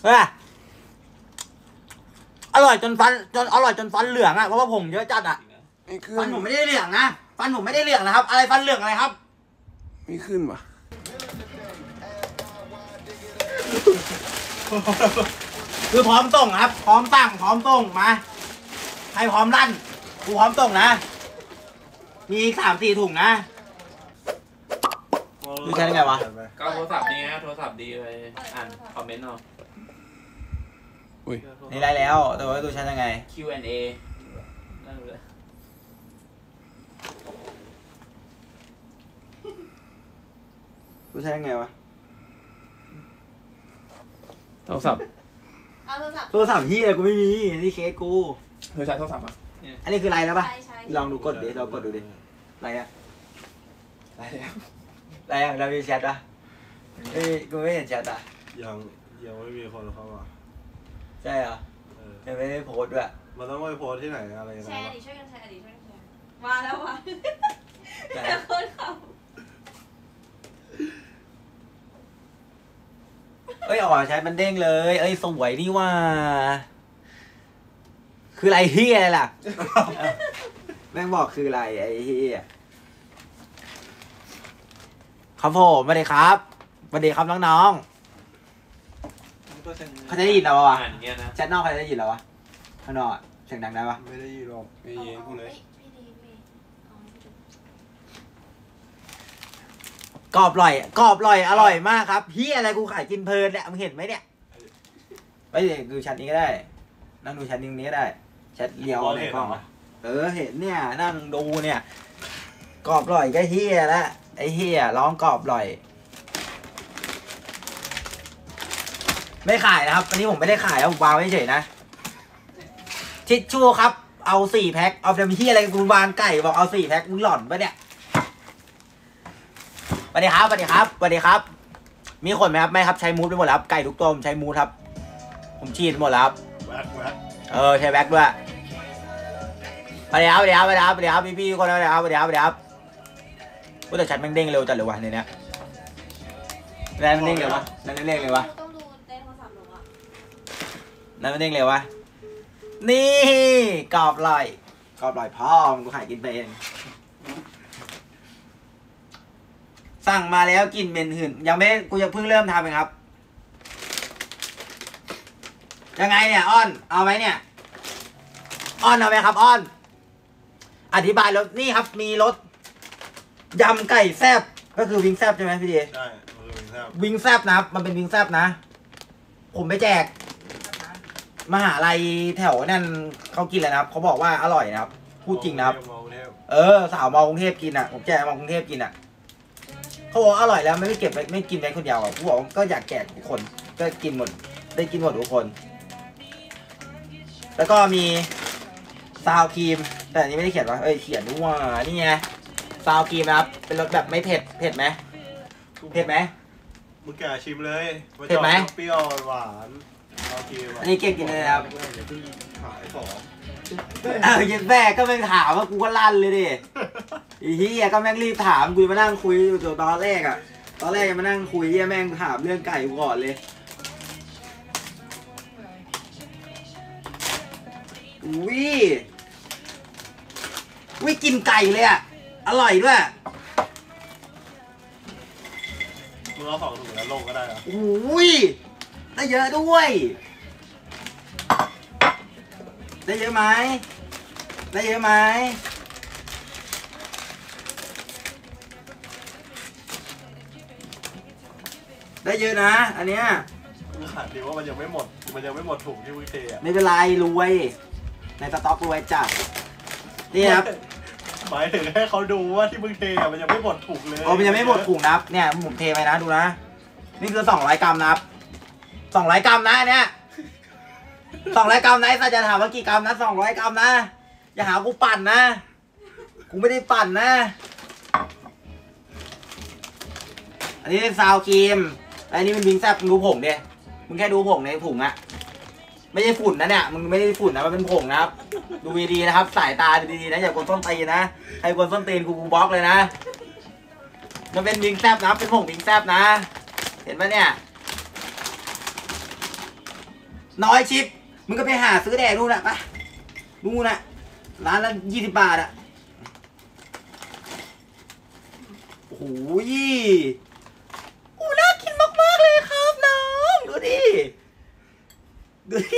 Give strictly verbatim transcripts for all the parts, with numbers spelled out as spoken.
เฮ้ยอร่อยจนฟันจนอร่อยจนฟันเหลืองอ่ะเพราะว่าผงเยอะจัดอ่ะฟันผมไม่ได้เหลืองนะฟันผมไม่ได้เหลืองนะครับอะไรฟันเหลืองอะไรครับไม่ขึ้นว่ะคือพร้อมส่งครับพร้อมตั้งพร้อมส่งมาใครพร้อมลั่นกูพร้อมส่งนะมีอีกสามสี่ถุงนะดูใช้ได้ไงวะก็โทรศัพท์ดีนะโทรศัพท์ดีเลยอ่านคอมเมนต์เอาอุ้ยนี่ได้แล้วแต่ว่าดูใช้ยังไงคิว แอนด์ เอ นั่นเลยดูใช้ยังไงวะโทรศัพท์เอาโทรศัพท์โทรศัพท์ที่อะไรกูไม่มีนี่เคสกูเธอใช้โทรศัพท์อ่ะอันนี้คืออะไรแล้วปะลองดูกดดิเรากดดูดิอะไรอะอะไรแล้วอะไรอย่างเรามีแชทปะเอ้ยกูไม่เห็นแชทอ่ะยังยังไม่มีคนเข้ามาใช่เหรอยังไม่ได้โพสด้วยมันต้องไปโพสที่ไหนอะไรนะแชร์ดิช่วยกันแชร์ดิช่วยกันแชร์มาแล้ววะแต่คนเขาเอ้ยอ๋อใช้มันเด้งเลยเอ้ยสวยนี่ว่าคืออะไรเฮียอะไรล่ะแม่งบอกคืออะไรไอ้เฮียครับผมสวัสดีครับสวัสดีครับน้องๆเขาจะได้ยินเราปะวะแชทนอกเขาจะได้ยินเราปะข้างนอกเสียงดังได้ปะไม่ได้ยินหรอกไม่เย็นกูเลยกรอบอร่อยกรอบอร่อยอร่อยมากครับพี่อะไรกูขายกินเพลินเนี่ยมึงเห็นไหมเนี่ยไปดูแชทนี้ก็ได้นั่งดูแชทนี้ก็ได้แชทเลี้ยวในกล้องเออเห็นเนี่ยนั่งดูเนี่ยกรอบอร่อยก็เฮียแล้วไอ้เฮียร้องกรอบอร่อยไม่ขายนะครับอันนี้ผมไม่ได้ขายผมวางไว้เฉยนะทิชชู่ครับเอาสี่แพ็คเอาเดมที่อะไรกูวางไก่บอกเอาสี่แพ็คมึงหล่อนปะเนี่ยสวัสดีครับสวัสดีครับสวัสดีครับมีคนไหมครับไม่ครับใช้มูดไปหมดแล้วไก่ทุกตัวผมใช้มูดครับผมฉีดหมดแล้วครับเออใช้แบ็คด้วยสวัสดีครับสวัสดีครับสวัสดีครับสวัสดีครับพี่พี่คนสวัสดีครับสวัสดีครับสวัสดีครับว่าแต่ชัดแม่งเด้งเร็วจัดเลยวะในนี้นั่นมันเด้งเร็ววะนั่นมันเด้งเร็ววะต้องดูในโทรศัพท์หนูอ่ะนั่นมันเด้งเร็ววะนี่กรอบอร่อยกรอบอร่อยพ่อมึงกูขายกินไปเองสั่งมาแล้วกินเป็นหื่นยังไม่กูจะเพิ่งเริ่มทำเองครับยังไงเนี่ยอ้อนเอาไหมเนี่ยอ้อนเอาไหมครับอ้อนอธิบายรสนี่ครับมีรสยำไก่แซ่บก็คือวิงแซ่บใช่ไหมพี่ดีใช่วิงแซ่บวิงแซ่บนะครับมันเป็นวิงแซ่บนะผมไปแจกมหาลัยแถวนั่นเขากินเลยนะครับเขาบอกว่าอร่อยนะครับพูดจริงนะครับเออสาวมอกรุงเทพกินอ่ะผมแจกมอกรุงเทพกินอ่ะเขาบอกอร่อยแล้วไม่เก็บไม่กินไว้คนเดียวอ่ะกูบอกก็อยากแจกทุกคนก็กินหมดได้กินหมดทุกคนแล้วก็มีซาวครีมแต่อันนี้ไม่ได้เขียนว่าเอ้ยเขียนว่านี่ไงซาวครีมนะครับเป็นรสแบบไม่เผ็ดเผ็ดไหมเผ็ดไหมมึงแกชิมเลยเผ็ดไหมเปรี้ยวหวานซาวครีมอันนี้เก่งกินเลยครับขายของเออยันแม่ก็แม่งถามว่ากูก็ลั่นเลยดิอีเหี้ยก็แม่งรีบถามกูมานั่งคุยอยู่ตอนแรกอ่ะตอนแรกยังมานั่งคุยเหี้ยแม่งถามเรื่องไก่กูก่อนเลยวิวิกินไก่เลยอ่ะอร่อยด้วยมึงเอาสองถุงแล้วลงก็ได้เหรออุ้ยได้เยอะด้วยได้เยอะไหมได้เยอะไหมได้เยอะนะอันเนี้ยมึงขาดดีว่ามันยังไม่หมดมันยังไม่หมดถุงที่มึงเทอ่ะไม่เป็นไรรวยในสต็อกรวยจัดนี่ครับหมายถึงให้เขาดูว่าที่มึงเทอ่ะมันยังไม่หมดถุงเลยโอ้มันยังไม่หมดถุงนะครับเนี่ยผมเทไปนะดูนะนี่คือสองร้อยกรัมนะครับสองร้อยกรัมนะเนี่ยสองร้อยกรัมนะถ้าจะถามว่ากี่กรัมนะสองร้อยกรัมนะอย่าหากูปั่นนะกูไม่ได้ปั่นนะอันนี้เป็นซาวครีมอันนี้เป็นวิงแซ่บมึงดูผงดิมึงแค่ดูผงในถุงอะไม่ใช่ฝุ่นนะเนี่ยมึงไม่ได้ฝุ่นนะมันเป็นผงนะครับดูดีๆนะครับสายตาดีๆนะอย่ากดส้นตีนนะใครกดส้นตีนกูกูบล็อกเลยนะมันเป็นวิงแซ่บนะเป็นผงวิงแซ่บนะเห็นไหมเนี่ยน้อยชิปมึงก็ไปหาซื้อแดกนู่นน่ะไปนู่นน่ะร้านละยี่สิบบาทอ่ะโอ้โหโอ้น่ากินมากๆเลยครับน้องดูดิดูดิ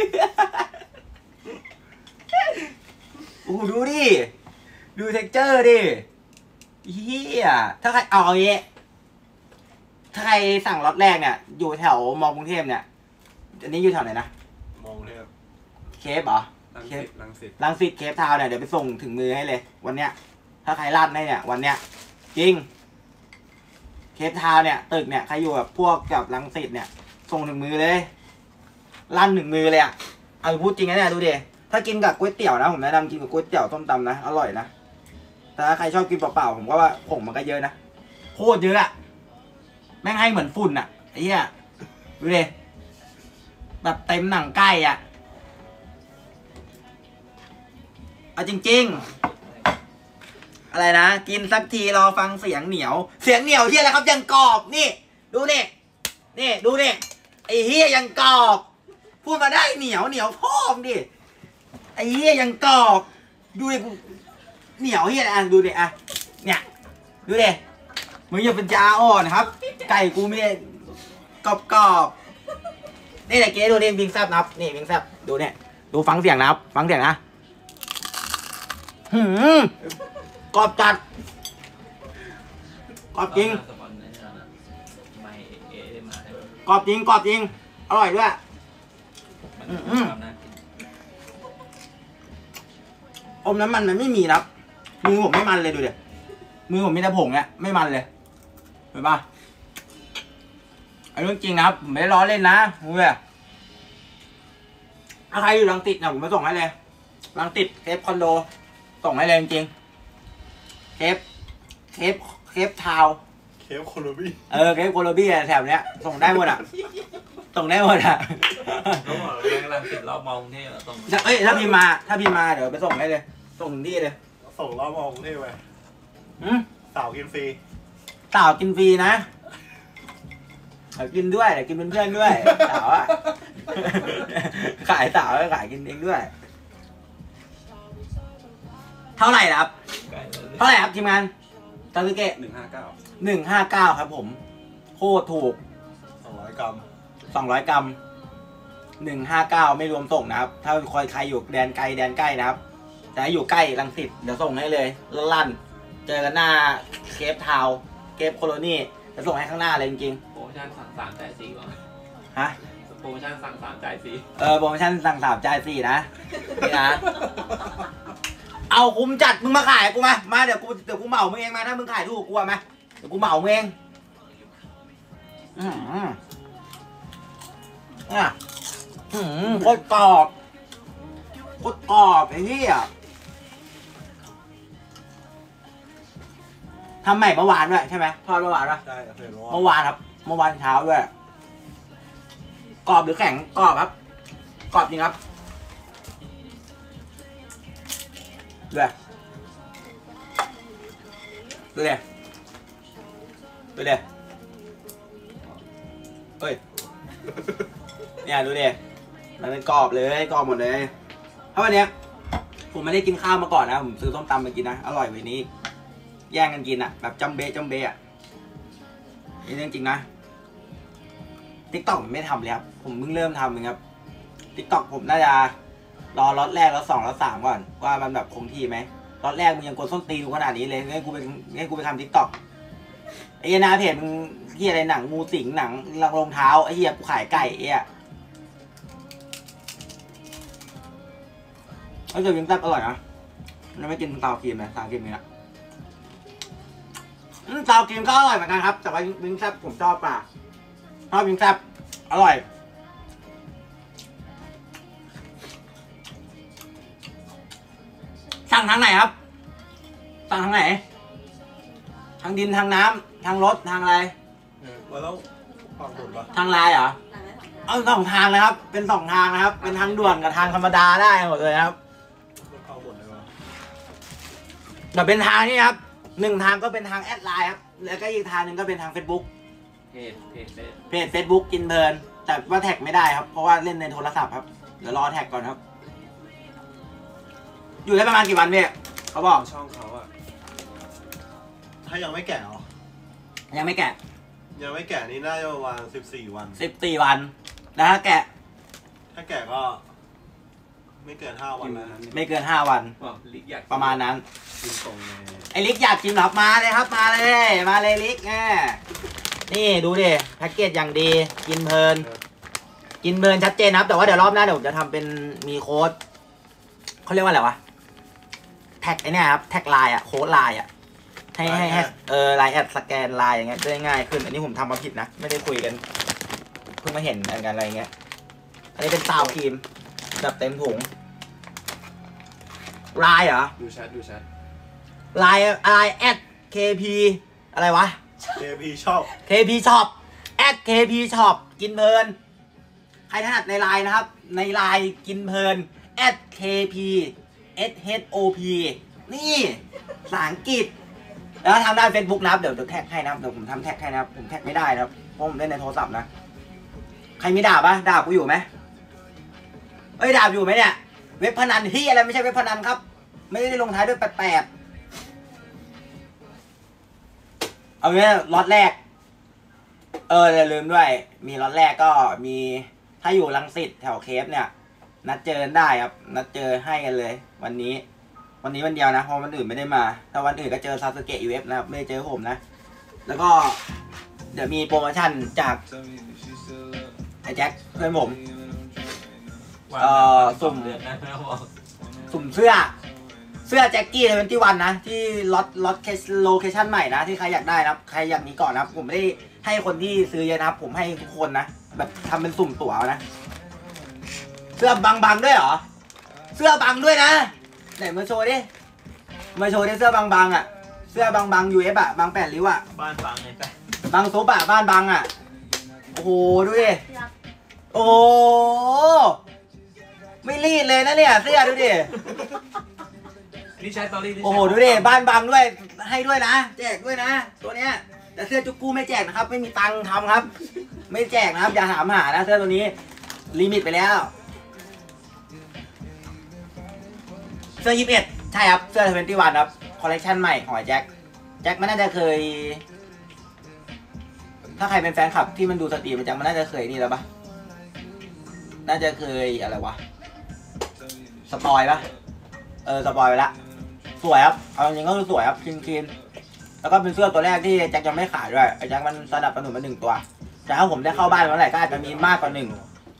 โอ้ดูดิดูเท็กเจอร์ดิเฮียถ้าใครเอาอย่างงี้ถ้าใครสั่งล็อตแรกเนี่ยอยู่แถวมอกรุงเทพเนี่ยอันนี้อยู่แถวไหนนะมองเลยเคฟเหรอลังเคสิฟตลังสิตลังสิตเคฟทาวน์เนี่ยเดี๋ยวไปส่งถึงมือให้เลย วันเนี้ยถ้าใครลั่นให้เนี่ยวันเนี้ยจริงเคฟทาวน์เนี่ยตึกเนี่ยใครอยู่แบบพวกกับลังสิตเนี่ยส่งถึงมือเลยลั่นถึงมือเลยอ่ะเอาพูดจริงนะเนี่ยดูดิถ้ากินกับก๋วยเตี๋ยวนะผมแนะนำกินกับก๋วยเตี๋ยวส้มตำนะอร่อยนะแต่ถ้าใครชอบกินเปล่าๆผมก็ว่าผงมันก็เยอะนะโคตรเยอะอะแม่งให้เหมือนฝุ่นอะไอ้เหี้ยดูดิแบบเต็มหนังไก่อะเอาจริงๆอะไรนะกินสักทีรอฟังเสียงเหนียวเสียงเหนียวเหี้ยอะไรครับยังกรอบนี่ดูนี่นี่ดูนี่ไอ้เหี้ยยังกรอบพูดมาได้เหนียวเหนียวพ่อมดิไอ้เหี้ยยังกรอบดูดิเหนียวเหี้ยอะไรอ่ะดูดิอ่ะเนี่ยดูดิมึงอย่าเป็นจ้าอ่อนครับไก่กูมีกรอบกรอบนี่แหละเก๋ดูดิวิงแซบนับนี่วิงแซบดูเนี่ยดูฟังเสียงนะครับฟังเสียงนะหืมกรอบจัดกรอบจริงกรอบจริงกรอบจริงอร่อยด้วยอืมอมน้ำมันมันไม่มีนะมือผมไม่มันเลยดูเดี๋ยมือผมมีแต่ผงเนี่ยไม่มันเลยเห็นปะไอ้เรื่องจริงนะครับผมไม่ได้ล้อเล่นนะมึงเลยถ้าใครอยู่รังติดนะผมมาส่งให้เลยรังติดเคฟคอนโดส่งให้เลยจริงๆเคฟเคฟเคฟทาวเคฟโคโลบี้เออเคฟโคโลบี้แถวเนี้ยส่งได้หมดอ่ะส่งได้หมดอ่ะเขาบอกเรื่องรังสิตรอบมองที่ตรงเอ้ยถ้าพิมมาถ้าพิมมาเดี๋ยวไปส่งให้เลยส่งถึงที่เลยส่งรอบมองที่ไปอืมสาวกินฟรีสาวกินฟรีนะเดี๋ยวกินด้วยเดี๋ยวกินเป็นเพื่อนด้วยสาวอ่ะขายสาวขายกินเองด้วยเท่าไหร่ครับเท่าไหร่ครับทีมงานตาลิเกะหนึ่งห้าเก้าหนึ่งห้าเก้าครับผมโคตรถูกสองร้อยกรัมสองร้อยกรัมหนึ่งห้าเก้าไม่รวมส่งนะครับถ้าคอยใครอยู่แดนไกลแดนใกล้นะครับแต่อยู่ใกล้รังสิตเดี๋ยวส่งให้เลยลั่นเจอกันหน้าเคฟทาวน์เคฟโคโลนี่จะส่งให้ข้างหน้าเลยจริงโปรโมชั่นสั่งสามจ่ายสี่ก่อนๆฮะโปรโมชั่นสั่งสามจ่ายสี่เออโปรโมชั่นสั่งสามจ่ายสี่นะนี่นะเอาคุ้มจัดมึงมาขายกูมามาเดี๋ยวกูเดี๋ยวกูเหมามึงเองมาถ้ามึงขายถูกกูมาเดี๋ยวกูเหมามึงเองอืมอ่ะอืมโคตรกรอบโคตรกรอบไอ้เหี้ยทำใหม่เมื่อวานด้วยใช่ไหมทอดเมื่อวานปะใช่เคยรู้ว่าเมื่อวานครับเมื่อวานเช้าด้วยกรอบหรือแข็งกรอบครับกรอบจริงครับด้วยดูเลยดูเลยเฮ้ยเนี่ยดูดิมันเป็นกรอบเลยกรอบหมดเลยถ้าวันเนี้ยผมไม่ได้กินข้าวมาก่อนนะผมซื้อส้มตำมากินนะอร่อยกว่านี้แย่งกันกินอ่ะแบบจำเบะจำเบะอ่ะนี่เรื่องจริงนะติ๊กต็อกไม่ทำเลยครับผมเพิ่งเริ่มทำเองครับติ๊กต็อกผมน่าจะรอล็อตแรกแล้วสองแล้วสามก่อนว่ามันแบบคงที่ไหมล็อตแรกมึงยังกดส้นตีนกูขนาดนี้เลยงั้นกูไปงั้นกูไปทำติ๊กต็อกไอ้เหี้ยนาเพจมึงเหี้ยอะไรหนังงูสิงหนังรองเท้าไอ้เหี้ยกูขายไก่ไอ้เหี้ยไอ้เจ้าวิงแซ่บอร่อยนะมันไม่กินซาวครีมนะซาวครีมนี่นะซาวครีมก็อร่อยเหมือนกันครับแต่ว่าวิงแซ่บผมชอบป่ะชอบวิงแซ่บอร่อยสั่งทางไหนครับสั่งทางไหนทางดินทางน้ำทางรถทางอะไรเออแล้วฝั่งบนปะทางไลน์เหรอเอาสองทางเลยครับเป็นสองทางนะครับเป็นทางด่วนกับทางธรรมดาได้หมดเลยครับเข้าบนเลยวะแต่เป็นทางนี้ครับหนึ่งทางก็เป็นทางแอดไลน์ครับแล้วก็อีกทางหนึ่งก็เป็นทาง Facebook เพจเพจเฟซเพจ Facebook กินเพลินแต่ว่าแท็กไม่ได้ครับเพราะว่าเล่นในโทรศัพท์ครับเดี๋ยวรอแท็กก่อนครับอยู่ได้ประมาณกี่วันพี่เขาบอกช่องเขาอะถ้ายังไม่แก่หรอยังไม่แกะยังไม่แก่นี่น่าจะประมาณสิบสี่วันสิบสี่วันแล้วถ้าแกะถ้าแก่ก็ ไม่เกินห้าวันนะไม่เกินห้าวันบอกลิกอยากประมาณนั้นกินตรงเลยไอลิกอยากกินหรอมาเลยครับมาเลยมาเลยลิกแง่นี่ดูดิแพ็กเกจอย่างดีกินเพลินกินเพลินชัดเจนครับแต่ว่าเดี๋ยวรอบหน้าเดี๋ยวผมจะทำเป็นมีโค้ดเขาเรียกว่าอะไรวะแท็กไอเนี่ยครับแท็กไลน์อะโค้ดไลน์อะให้ให้ให้เออไลน์แอดสแกนไลน์อย่างเงี้ยได้ง่ายขึ้นอันนี้ผมทำมาผิดนะไม่ได้คุยกันเพิ่งมาเห็นกันอะไรเงี้ยอันนี้เป็นซาวครีมแบบเต็มถุงไลน์เหรอดูแชทดูแชทไลน์ไลน์แอด เค พี อะไรวะเคพีชอบเค พี Shop แอด เค พี Shop กินเพลินใครถนัดในไลน์นะครับในไลน์กินเพลินแอด เค พี เอส เอช โอ พี นี่ภาษาอังกฤษแล้วทำได้ Facebook นะครับเดี๋ยวเดี๋ยวแท็กให้นะครับเดี๋ยวผมทำแท็กให้นะครับผมแท็กไม่ได้นะครับเพราะผมเล่นในโทรศัพท์นะใครมีดาบปะดาบกูอยู่ไหมเอ้ยดาบอยู่ไหมเนี่ยเว็บพนันที่อะไรไม่ใช่เว็บพนันครับไม่ได้ลงท้ายด้วยแปดๆเอางี้ล็อตแรกเอออย่าลืมด้วยมีล็อตแรกก็มีถ้าอยู่รังสิตแถวเคฟเนี่ยนัดเจอกันได้ครับนัดเจอให้กันเลยวันนี้วันนี้วันเดียวนะเพราะวันอื่นไม่ได้มาถ้าวันอื่นก็เจอซาสึเกะยูเอฟนะครับไม่ได้เจอผมนะแล้วก็เดี๋ยวมีโปรโมชั่นจากไอ้แจ็คเพื่อนผมเอ่อสุ่มเดือนนะแม่บอกสุ่มเสื้อเสื้อแจ็คกี้ในวันที่วันนะที่ล็อตล็อตโลเคชั่นใหม่นะที่ใครอยากได้นะครับใครอยากนี้ก่อนนะครับผมไม่ได้ให้คนที่ซื้อเยอะนะครับผมให้ทุกคนนะแบบทำเป็นสุ่มตั๋วนะเสื้อบังๆด้วยเหรอเสื้อบังด้วยนะไหนมาโชว์ดิมาโชว์ดิเสื้อบังๆอ่ะเสื้อบังๆยูเอฟอ่ะบางแปดริ้วอ่ะบ้านฟังไงแต่บางซุปอ่ะบ้านบังอ่ะโอ้โหดูดิโอ้โหไม่รีดเลยนะเนี่ยเสื้อดูดินี่ใช้ตอรี่โอ้โหดูดิบ้านบังด้วยให้ด้วยนะแจกด้วยนะตัวเนี้ยแต่เสื้อจุกกู้ไม่แจกนะครับไม่มีตังค์ทำครับไม่แจกนะครับอย่าถามหานะเสื้อตัวนี้ลิมิตไปแล้วเสื้อยี่สิบเอ็ดใช่ครับเสื้อทเวนตี้วันครับคอลเลคชันใหม่ของไอ้แจ็คแจ็คมันน่าจะเคยถ้าใครเป็นแฟนคลับที่มันดูสตรีมแจ็คมันน่าจะเคยนี่แล้วปะน่าจะเคยอะไรวะสปอยปะเออสปอยไปละสวยครับเอาจริงๆก็คือสวยครับคลีนคลีนแล้วก็เป็นเสื้อตัวแรกที่แจ็คยังไม่ขายด้วยไอ้แจ็คมันสนับสนุนมาหนึ่งตัวแต่ถ้าผมได้เข้าบ้านเมื่อไหร่ก็อาจจะมีมากกว่าหนึ่ง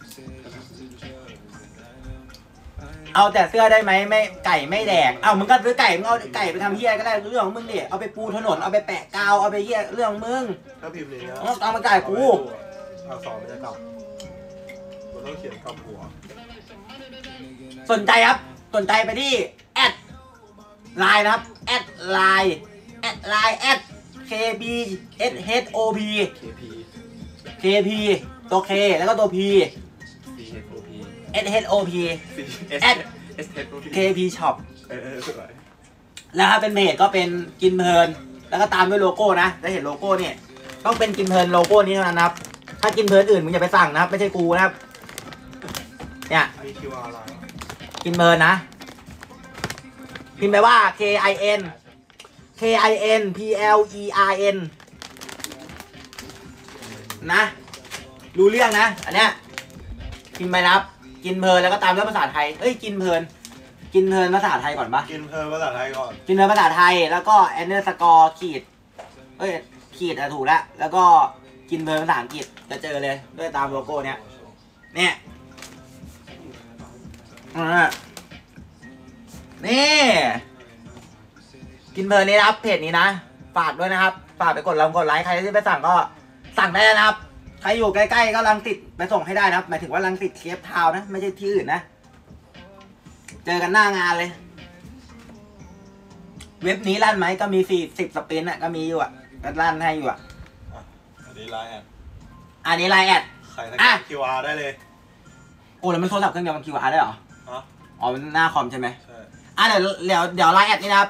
เอาแต่เสื้อได้ไหมไม่ไก่ไม่แดกเอามึงก็ซื้อไก่มึงเอาไก่ไปทำเหี้ยก็ได้เรื่องของมึงดิเอาไปปูถนนเอาไปแปะกาวเอาไปเหี้ยเรื่องของมึงถ้าพิมพ์นี้นะเอาเอามาจ่ายกูเอาสองมันจะกลับมันต้องเขียนกลับหัวสนใจครับสนใจไปที่แอดไลน์นะครับแอดไลน์แอดไลน์แอด เค บี เอส เอช โอ พีเคพีเค พี ตัว K แล้วก็ตัว P ซีเอฟโอพีเอส เอช โอ พีซีเอสแอดเอสเอฟโอพีเค พี Shop เออเออสวยแล้วถ้าเป็นเพจก็เป็นกินเพลินแล้วก็ตามด้วยโลโก้นะได้เห็นโลโก้เนี่ยต้องเป็นกินเพลินโลโก้นี้เท่านั้นนะครับถ้ากินเพลินอื่นมึงอย่าไปสั่งนะครับไม่ใช่กูนะครับเนี่ยมีคิวอาร์อะไรกินเพลินนะพิมพ์ไปว่า K I N K I N P L E R N นะรู้เรื่องนะอันเนี้ยพิมพ์ไปนะครับกินเพลินแล้วก็ตามด้วยภาษาไทยเอ้ยกินเพลินกินเพลินภาษาไทยก่อนปะกินเพลินภาษาไทยก่อนกินเพลินภาษาไทยแล้วก็แอนเดอร์สกอร์ขีดเอ้ยขีดอะถูกแล้วแล้วก็กินเพลินภาษาอังกฤษจะเจอเลยด้วยตามโลโก้เนี้ยเนี่ยอ่านี่กินเพลินนี้นะครับเพจนี้นะฝากด้วยนะครับฝากไปกดไลค์กดไลค์ใครที่ไปสั่งก็สั่งได้นะครับใครอยู่ใกล้ๆก็รังสิตไปส่งให้ได้นะครับหมายถึงว่ารังสิตเคฟทาวน์นะไม่ใช่ที่อื่นนะเจอกันหน้างานเลยเว็บนี้ลั่นไหมก็มีสี่สิบสปินอ่ะก็มีอยู่อ่ะก็ลั่นให้อยู่อ่ะอันนี้ไลน์แอดอันนี้ไลน์แอดใครสแกนคิวอาร์ได้เลยโอ้แล้วมันโทรศัพท์เครื่องเดียวมัน คิว อาร์ ได้เหรอฮะอ๋อมันหน้าคอมใช่ไหมใช่อ่ะเดี๋ยวเดี๋ยวเดี๋ยวไลน์แอดนี่นะครับ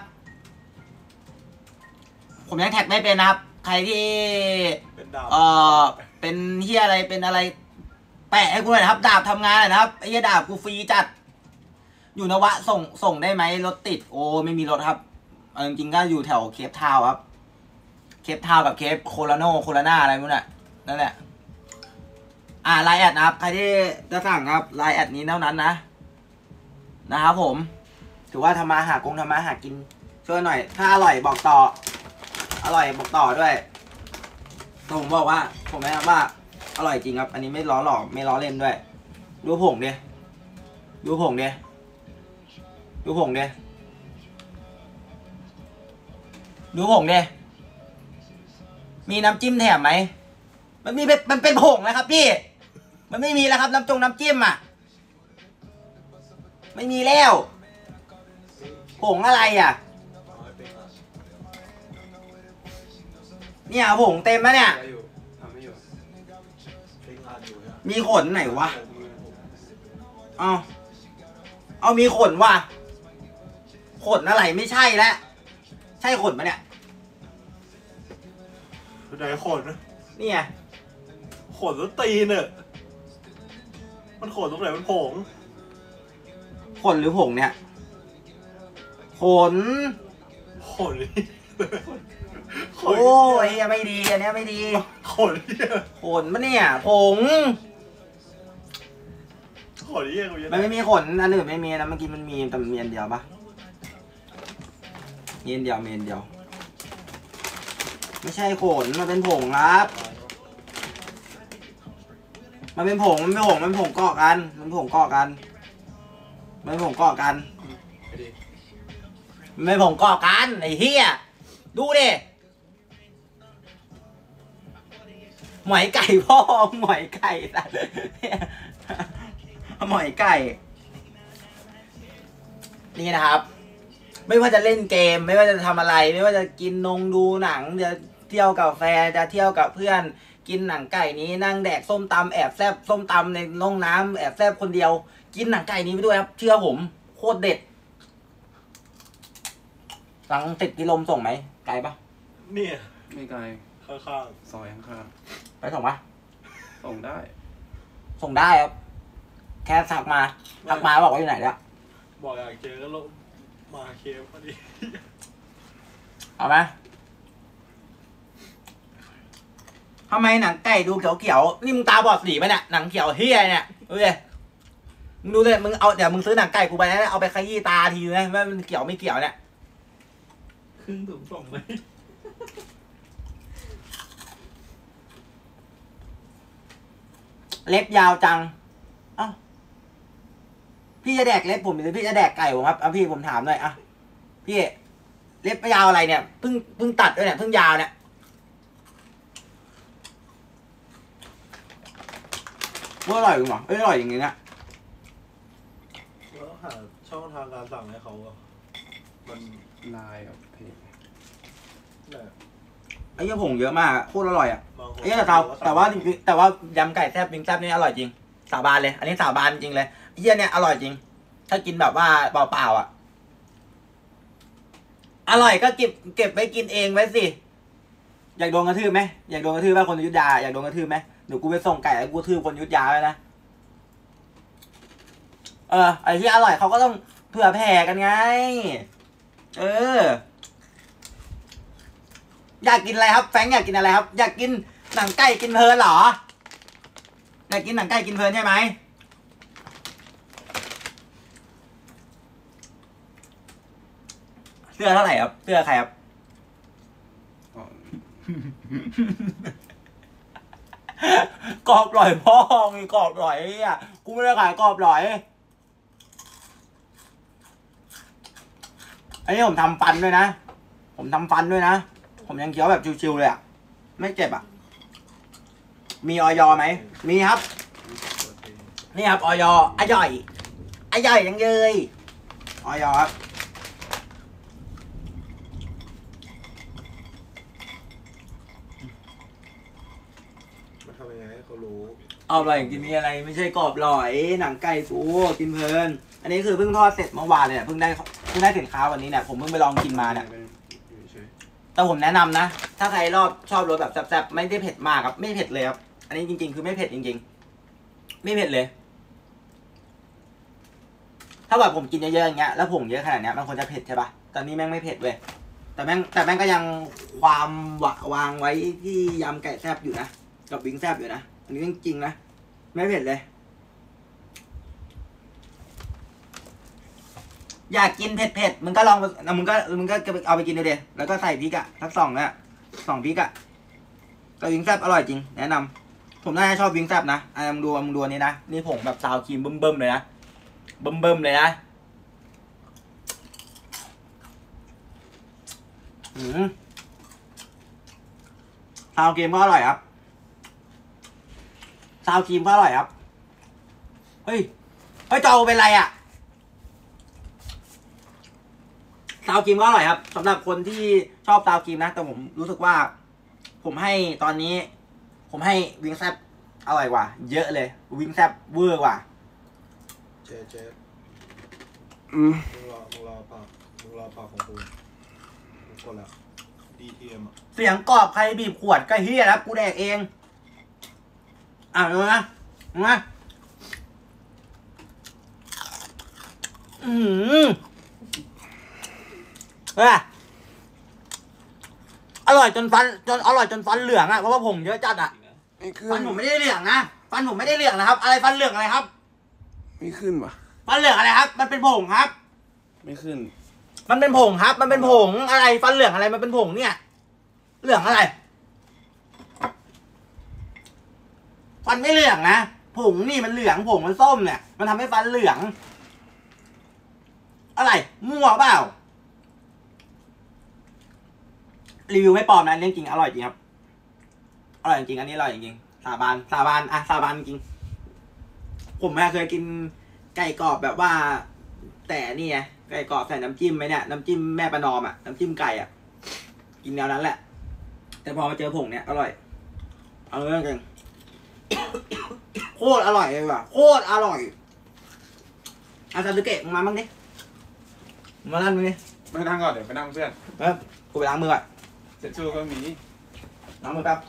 ผมยังแท็กไม่เป็นนะครับ ใครที่เป็นดาวเอ่อเป็นเฮียอะไรเป็นอะไรแปะให้กูหน่อยนะครับดาบทำงานหน่อยนะครับไอ้เหี้ยดาบกูฟรีจัดอยู่นวะส่งส่งได้ไหมรถติดโอ้ไม่มีรถครับเอาจริงๆก็อยู่แถวเคปทาวน์ครับเคปทาวน์กับเคปโคลาโนโคลาน่าอะไรพวกนั้นนั่นแหละอ่าไลน์แอดนะครับใครที่จะสั่งครับไลน์แอดนี้เท่านั้นนะนะครับผมถือว่าทำมาหากงทำมาหากินช่วยหน่อยถ้าอร่อยบอกต่ออร่อยบอกต่อด้วยผมบอกว่าผมแนะนำว่าอร่อยจริงครับอันนี้ไม่ล้อหลอกไม่ล้อเล่นด้วยดูผงดิดูผงดิดูผงดิดูผงดิมีน้ำจิ้มแถมไหมมันมีมันเป็นผงนะครับพี่มันไม่มีแล้วครับน้ำจงน้ำจิ้มอ่ะไม่มีแล้วผงอะไรอ่ะเนี่ยผงเต็มแล้วเนี่ยทำไม่อยู่มีขนไหนวะเอาเอามีขนว่ะขนอะไรไม่ใช่แล้วใช่ขนปะเนี่ยไหนขนนี่ไงขนต้นตีนเนอะมันขนตรงไหนมันผงขนหรือผงเนี่ยขนขนนี่ขนโอ้ยไม่ดีอันนี้ไม่ดีขนเนี่ยขนปะเนี่ยผงขนเนี่ยกูยังมันไม่มีขนอันอื่นไม่มีนะเมื่อกี้มันมีแต่มันมีอันเดียวปะมีอันเดียวมีอันเดียวไม่ใช่ขนมันเป็นผงครับมันเป็นผงมันเป็นผงมันเป็นผงเกาะกันมันเป็นผงเกาะกันมันเป็นผงเกาะกันไปดิมันเป็นผงเกาะกันไอ้เหี้ยดูดิหมอยไก่พ่อหมอยไก่สัตว์หมอยไก่นี่นะครับ ไม่ว่าจะเล่นเกมไม่ว่าจะทำอะไร ไม่ว่าจะกินนงดูหนังจะเที่ยวกับแฟนจะเที่ยวกับเพื่อนกินหนังไก่นี้นั่งแดกส้มตำแอบแซบส้มตำในห้องน้ำแอบแซบคนเดียวกินหนังไก่นี้ไปด้วยครับเชื่อผมโคตรเด็ดสั่งติดกิโลมส่งไหมไกลปะเนี่ยไม่ไกลข้างซอยข้างไปส่งปะๆส่งได้ส่งได้ครับแค่ทักมาทักมาบอกว่าอยู่ไหนแล้วๆบอกอยากเจอก็ลงมาเคมพอดีเอาไหมทำไมหนังไก่ดูเขียวๆนี่มึงตาบอดสีไหมเนี่ยหนังเขียวเฮียเนี่ยดูดิมึงดูเลยมึงเอาเดี๋ยวมึงซื้อหนังไก่กูไปนะเอาไปขยี้ตาทีนะว่ามันเขียวไม่เขียวเนี่ยครึ่งถุงส่งไหมเล็บยาวจังเอ้าพี่จะแดกเล็บผมหรือพี่จะแดกไก่ผมครับเอาพี่ผมถามหน่อยอ่ะพี่เล็บยาวอะไรเนี่ยเพิ่งเพิ่งตัดด้วยเนี่ยเพิ่งยาวเนี่ยว่าอร่อยจริงเหรอเอ้ยอร่อยอย่างงี้เนี่ยแล้วหาช่องทางการสั่งให้เขาอะมันลายกับเพจแหละไอ้เหี้ยผงเยอะมากอะโคตรอร่อยอ่ะบางคนไอ้เหี้ยแต่เราแต่ว่าจริงๆแต่ว่ายำไก่แซ่บวิงแซ่บนี่อร่อยจริงสาบานเลย อันนี้สาบานจริงเลยไอ้เหี้ยเนี่ยอร่อยจริง ถ้ากินแบบว่าเปล่าๆอ่ะอร่อยก็เก็บเก็บไว้กินเองไว้สิอยากโดนกระทืบไหมอยากโดนกระทืบป่ะคนอยุธยาอยากโดนกระทืบไหมเดี๋ยวกูไปส่งไก่แล้วกูกระทืบคนอยุธยาไว้นะเออไอ้ที่อร่อยเขาก็ต้องเผื่อแผ่กันไงเอออยากกินอะไรครับแฟรงค์อยากกินอะไรครับอยากกินหนังไก่กินเพลินเหรออยากกินหนังไก่กินเพลินใช่ไหมเสื้อเท่าไหร่ครับเสื้อใครครับอ๋อกรอบหล่อยพ่อมีกรอบหล่อยอ่ะกูไม่ได้ขายกรอบหล่อยอันนี้ผมทำฟันด้วยนะผมทำฟันด้วยนะผมยังเคี้ยวแบบชิวๆเลยอ่ะไม่เจ็บอ่ะมีออยไหมมีครับนี่ครับออยอร่อยอร่อยยังเลยออยครับมันทำยังไงให้เขารู้เอาอร่อยกินมีอะไรไม่ใช่กรอบหล่อยหนังไก่ฟูกินเพลินอันนี้คือเพิ่งทอดเสร็จเมื่อวานเลยเนี่ยเพิ่งได้เพิ่งได้สินค้าวันนี้เนี่ยผมเพิ่งไปลองกินมาเนี่ยอยู่เฉยแต่ผมแนะนำนะถ้าใครรอบชอบรสแบบแซ่บๆไม่ได้เผ็ดมากครับไม่เผ็ดเลยครับอันนี้จริงๆคือไม่เผ็ดจริงๆไม่เผ็ดเลย ถ้าแบบผมกินเยอะๆอย่างเงี้ยแล้วผงเยอะขนาดเนี้ยมันควรจะเผ็ดใช่ปะตอนนี้แม่งไม่เผ็ดเว้ยแต่แม่งแต่แม่งก็ยังความหวะวางไว้ที่ยำไก่แซ่บอยู่นะกับวิงแซ่บอยู่นะอันนี้จริงๆนะไม่เผ็ดเลยอยากกินเผ็ดๆมึงก็ลองมึงก็มึงก็เอาไปกินดูเดแล้วก็ใส่พริกอะสักสองอะสองพริกอะแต่วิงแซ่บอร่อยจริงแนะนำผมน่าจะชอบวิงแซ่บนะอ่ะมึงดูมึงดูนี่นะนี่ผงแบบซาวครีมเบิ่มๆเลยนะเบิ่มๆเลยนะอืมซาวครีมก็อร่อยครับซาวครีมก็อร่อยครับเฮ้ยเฮ้ยจอเป็นไรอะซาวครีมก็อร่อยครับสำหรับคนที่ชอบซาวครีมนะแต่ผมรู้สึกว่าผมให้ตอนนี้ผมให้วิงแซบอร่อยกว่าเยอะเลยวิงแซบเวอร์กว่าเจ๊เจ๊อืมมึงรอมึงรอปากมึงรอปากของกูกูกดแล้ว ดี ที เอ็ม อ่ะเสียงกรอบใครบีบขวดก็เฮียแล้วกูแดกเองอ่ะดูนะดูนะอืมเฮ้ยอร่อยจนฟันจนอร่อยจนฟันเหลืองอ่ะเพราะว่าผงเยอะจัดอ่ะไม่ขึ้ฟันนผมไม่ได้เหลืองนะฟันผมไม่ได้เหลืองนะครับอะไรฟันเหลืองอะไรครับไม่ขึ้นวะฟันเหลืองอะไรครับ มันเป็นผงครับไม่ขึ้นมันเป็นผงครับ มันเป็นผงอะไรฟันเหลืองอะไรมันเป็นผงเนี่ยเหลืองอะไรฟันไม่เหลืองนะผงนี่มันเหลืองผงมันส้มเนี่ยมันทำให้ฟันเหลืองอะไรมั่วเปล่ารีวิวไม่ปลอมนะเรื่องจริงอร่อยจริงครับอร่อยจริงอันนี้อร่อยจริงสาบานสาบานอ่ะสาบานจริงผมเคยกินไก่กรอบแบบว่าแต่นี่ไงไก่กรอบใส่น้ำจิ้มไหมเนี่ยน้ำจิ้มแม่ประนอมอ่ะน้ำจิ้มไก่อ่ะกินแนวนั้นแหละแต่พอมาเจอผงเนี่ยอร่อยเอาเรื่องกันโคตรอร่อยเลยว่ะโคตรอร่อยอาซาสึเกะมึงมาบ้างดิมานั่งมึงดิไม่นั่งก่อนเดี๋ยวไปนั่งเพื่อนเออกูไปล้างมือก่อนเสร็จชูก็มีล้างมือแป๊บ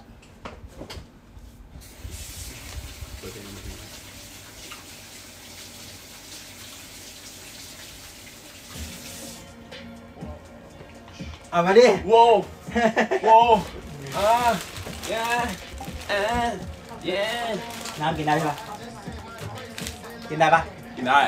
เอามาดิโว้โว้อ่าเย้เอเย้น้ำกินได้ปะกินได้ปะกินได้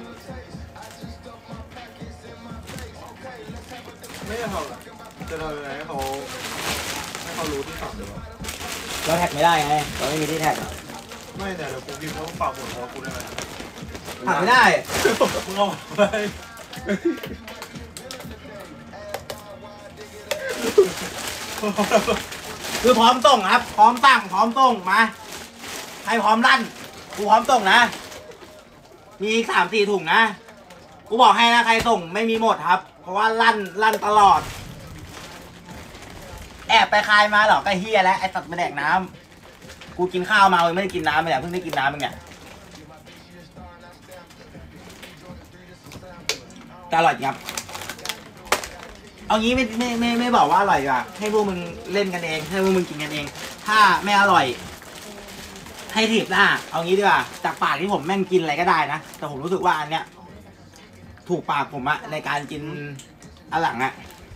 ไม่ได้ทำจะทำยังไงให้เขาให้เขารู้ที่สั่งเลยวะเราแท็กไม่ได้ไงเราไม่มีที่แท็กไม่เนี่ยเดี๋ยวกูกินเขาปากหมดพอกูได้ไหมหักไม่ได้มึงเอาไปคือพร้อมส่งครับ พร้อมสั่งพร้อมส่งมาให้พร้อมลั่นกูพร้อมส่งนะมีอีกสามสี่ถุงนะกูบอกให้นะใครส่งไม่มีหมดครับเพราะว่าลั่นลั่นตลอดแอบไปคายมาหรอก็เฮียแล้วไอสัตว์มาแดกน้ำกูกินข้าวมาเลยไม่ได้กินน้ำเลยเพิ่งได้กินน้ำเองเนี่ยแต่อร่อยจริงครับเอางี้ไม่ไม่ไม่ไม่บอกว่าอร่อยดีกว่าให้พวกมึงเล่นกันเองให้พวกมึงกินกันเองถ้าไม่อร่อยให้ถีบหน้าเอางี้ดีกว่าจากปากที่ผมแม่งกินอะไรก็ได้นะแต่ผมรู้สึกว่าอันเนี้ยถูกปากผมอะในการกินอันหลังอะ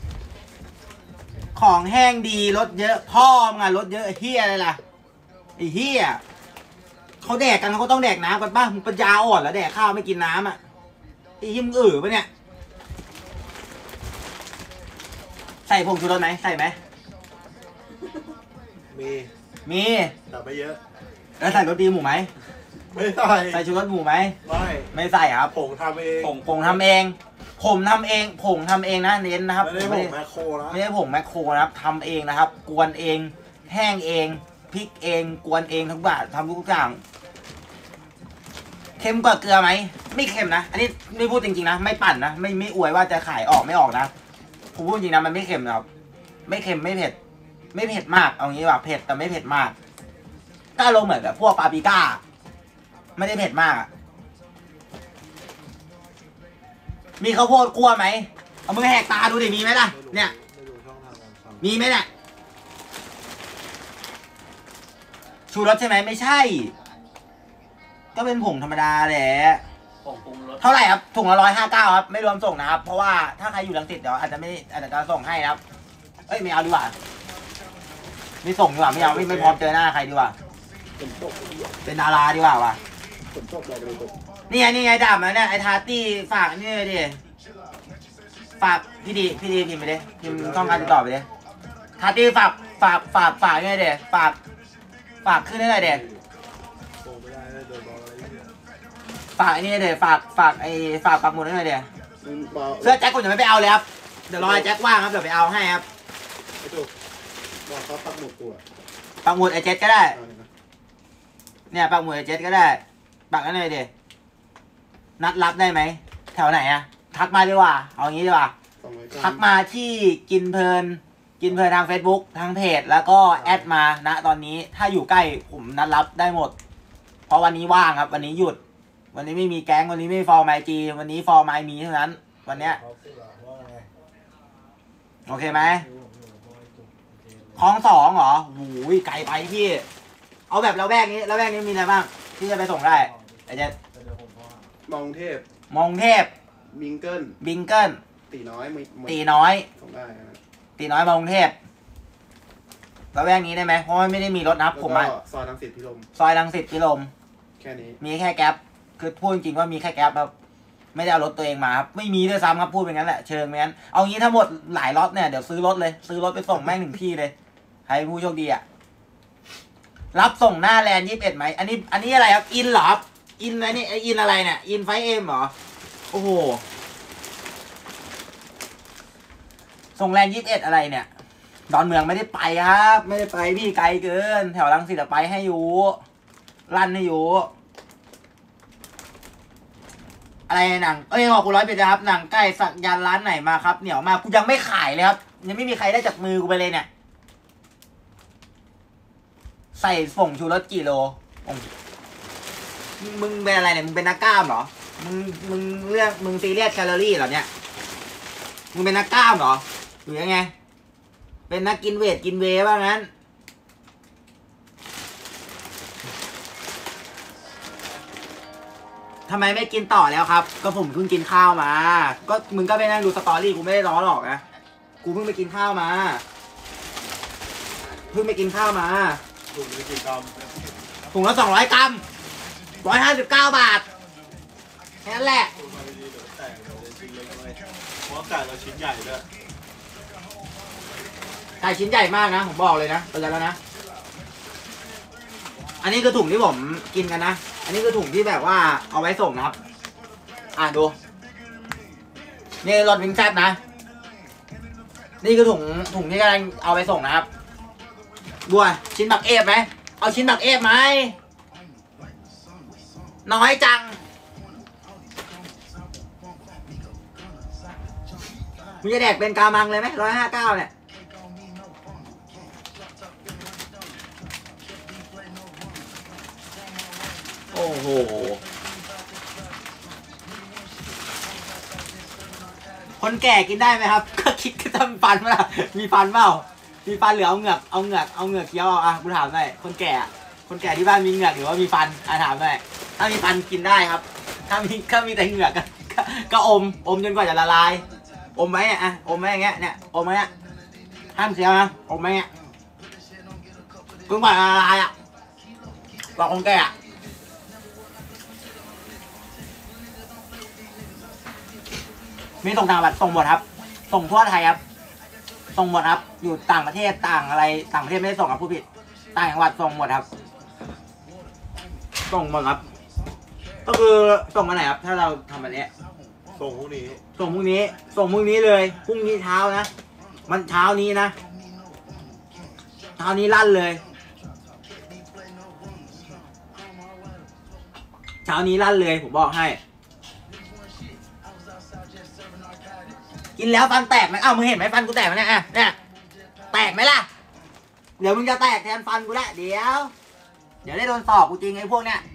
ของแห้งดีรสเยอะพ่อมึงอะรสเยอะไอ้เฮียอะไรล่ะไอ้เฮียเขาแดกกันเขาก็ต้องแดกน้ำกันป่ะมึงปัญญาอ่อนแล้วแดกข้าวไม่กินน้ำอะไอ้เฮียมึงอือปะเนี่ยใส่ผงชูรสไหมใส่ไหมมีมีแต่ไม่เยอะแล้วใส่รสดีหมูไหมไม่ใส่ใส่ชูรสหมูไหมไม่ไม่ใส่ครับผงทำเองผงผงทำเองผมทำเองผงทำเองนะเน้นนะครับไม่ได้ผงแมคโครนะไม่ได้ผงแมคโครนะครับทำเองนะครับ กวนเองแห้งเองพริกเองกวนเองทุกอย่างทำทุกอย่างเค็มกว่าเกลือไหมไม่เค็มนะอันนี้ไม่พูดจริงๆนะไม่ปั่นนะไม่ไม่อวยว่าจะขายออกไม่ออกนะผมพูดจริงนะมันไม่เค็มนะครับไม่เค็มไม่เผ็ดไม่เผ็ดมากเอางี้ว่าเผ็ดแต่ไม่เผ็ดมากก็ลงเหมือนแบบพวกปาปริก้าไม่ได้เผ็ดมากมีข้าวโพดคั่วไหมเอามือแหกตาดูดิมีไหมล่ะเนี่ยไม่รู้ช่องทางการสั่งมีไหมเนี่ยชูรสใช่ไหมไม่ใช่ก็เป็นผงธรรมดาแหละผงปรุงรสเท่าไหร่ครับถุงละร้อยห้าเก้าครับไม่รวมส่งนะครับเพราะว่าถ้าใครอยู่รังสิตเดี๋ยวอาจจะไม่อาจจะส่งให้นะครับเอ้ยไม่เอาดีกว่าไม่ส่งดีกว่าไม่เอาไม่ไม่พร้อมเจอหน้าใครดีกว่าฝนตกเป็นดาราดีกว่าว่ะฝนตกอะไรกันเลยตกนี่ไงนี่ไงดาบมาเนี่ยไอ้ทาร์ตี้ฝากนี่เลยดิฝากพี่ดีพี่ดีพิมพ์ไปดิพิมพ์ช่องการติดต่อไปดิทาร์ตี้ฝากฝากฝากฝากนี่เลยดิฝากฝากขึ้นได้เลยเด็โตไม่ได้เลยโดนบอลอะไรเนี่ยฝากไอ้นี่เด็ฝากฝากไอ้ฝากปักหมุดได้เลยเด็มึงบอลเสื้อแจ็คผมยังไม่ไปเอาเลยครับเดี๋ยวรอไอ้แจ็คว่างครับเดี๋ยวไปเอาให้ครับไอ้ถูกบอลเขาปักหมุดกูอ่ะปักหมุดไอ้เจ็ดก็ได้เอาเนี่ยนะเนี่ยปักหมุดไอ้เจ็ดก็ได้ปักกันเลยเด็นัดรับได้ไหมแถวไหนอะทักมาดีกว่าเอางี้ดีกว่าสองร้อยกรัทักมาที่กินเพลินกินเพลินทาง Facebook ทางเพจแล้วก็แอดมาณตอนนี้ถ้าอยู่ใกล้ผมนัดรับได้หมด เพราะวันนี้ว่างครับ วันนี้หยุด วันนี้ไม่มีแก๊งวันนี้ไม่ฟอร์มไอจีวันนี้ฟอร์มไอมีเท่านั้น วันเนี้ยโอเคไหมคลองสองเหรอหูยไกลไปพี่ เอาแบบเราแวกนี้เราแวกนี้มีอะไรบ้างที่จะไปส่งได้ไอ้เจ๊มองเทพมองเทพมิงเกิลบิงเกิลตีน้อยมึงมึงตีน้อยส่งได้นะตีน้อยมากรุงเทพเราแวกนี้ได้ไหมเพราะว่าไม่ได้มีรถนับแล้วผมก็มาซอยรังสิตพิรมซอยรังสิตพิรมแค่นี้มีแค่แก๊ปคือพูดจริงๆว่ามีแค่แก๊ปครับไม่ได้เอารถตัวเองมาครับไม่มีด้วยซ้ำครับพูดเป็นงั้นแหละเชิงเป็นงั้นเอางี้ถ้าหมดหลายล็อตเนี่ยเดี๋ยวซื้อรถเลยซื้อรถไปส่งแม่งหนึ่งที่เลยใครผู้โชคดีอ่ะรับส่งหน้าแลนด์ยี่สิบเอ็ดไหมอันนี้อันนี้อะไรครับอินเหรอครับอินอะไรนี่ไออินอะไรเนี่ยอินไฟเอ็มเหรอโอ้โหส่งแลนด์ยี่สิบเอ็ดอะไรเนี่ยดอนเมืองไม่ได้ไปครับไม่ได้ไปพี่ไกลเกิน แถวรังสิตไปให้อยู่ลั่นให้อยู่อะไรหนังเอ้ยขอบคุณร้อยเป็ดนะครับหนังใกล้สักยันร้านไหนมาครับเหนียวมากกูยังไม่ขายเลยครับยังไม่มีใครได้จากมือกูไปเลยเนี่ยใส่ส่งชูรสกี่โลมึงเป็นอะไรเนี่ยมึงเป็นนักกล้ามเหรอมึงมึงเรื่องมึงซีเรียสแคลอรี่เหรอเนี่ยมึงเป็นนักกล้ามเหรอหรือยังไงเป็นนักกินเวทกินเวว่างั้นทำไมไม่กินต่อแล้วครับก็ผมเพิ่งกินข้าวมาก็มึงก็ไปนั่งดูสตอรี่กูไม่ได้ล้อหรอกนะกูเพิ่งไปกินข้าวมาเพิ่งไปกินข้าวมาถูกไม่กี่กรัมถุงละสองร้อยกรัมร้อยห้าสิบเก้าบาทแค่นั้นแหละถูกมาดีๆเดี๋ยวแตกเดี๋ยวชิ้นเล็กเลยเพราะไก่เราชิ้นใหญ่ด้วยไก่ชิ้นใหญ่มากนะผมบอกเลยนะเตือนแล้วนะอันนี้คือถุงที่ผมกินกันนะอันนี้คือถุงที่แบบว่าเอาไว้ส่งนะครับอ่าดูนี่รถวิงแซบนะนี่คือถุงถุงที่กำลังเอาไปส่งนะครับบัวชิ้นบักเอฟไหมเอาชิ้นบักเอฟไหมน้อยจังมึงจะแดกเป็นกามังเลยไหมร้อยห้าเก้าเนี่ยโอ้โหคนแก่กินได้ไหมครับก็คิดก็ทำฟันเปล่ามีฟันเปล่ามีฟันหรือเอาเหงือกเอาเหงือกเอาเหงือกเคี้ยวอ่ะกูถามหน่อยคนแก่คนแก่ที่บ้านมีเหงือกหรือว่ามีฟันอ่ะถามหน่อยถ้ามีฟันกินได้ครับถ้ามีถ้ามีแต่เหงือกก็ก็อมอมจนกว่าจะละลายอมไว้อ่ะอมไว้อย่างเงี้ยเนี่ยอมไว้เนี่ยห้ามเคี้ยวนะอมไว้เนี่ยจนกว่าจะละลายอ่ะบอกคนแก่มีส่งต่างจังหวัดส่งหมดครับส่งทั่วไทยครับส่งหมดครับอยู่ต่างประเทศต่างอะไรต่างประเทศไม่ได้ส่งครับผู้ผิดต่างจังหวัดส่งหมดครับส่งหมดครับก็คือส่งมาไหนครับถ้าเราทำแบบนี้ส่งพวกนี้ส่งพรุ่งนี้ส่งพรุ่งนี้เลยพรุ่งนี้เช้านะมันเช้านี้นะเช้านี้ลั่นเลยเช้านี้ลั่นเลยผมบอกให้กินแล้วฟันแตกไหมอ้าวมึงเห็นไหมฟันกูแตกไหมเนี่ยอ่ะเนี่ยแตกไหมล่ะเดี๋ยวมึงจะแตกแทนฟันกูแหละเดี๋ยวเดี๋ยวได้โดนสอบกูจริงไอ้พวกเนี้ย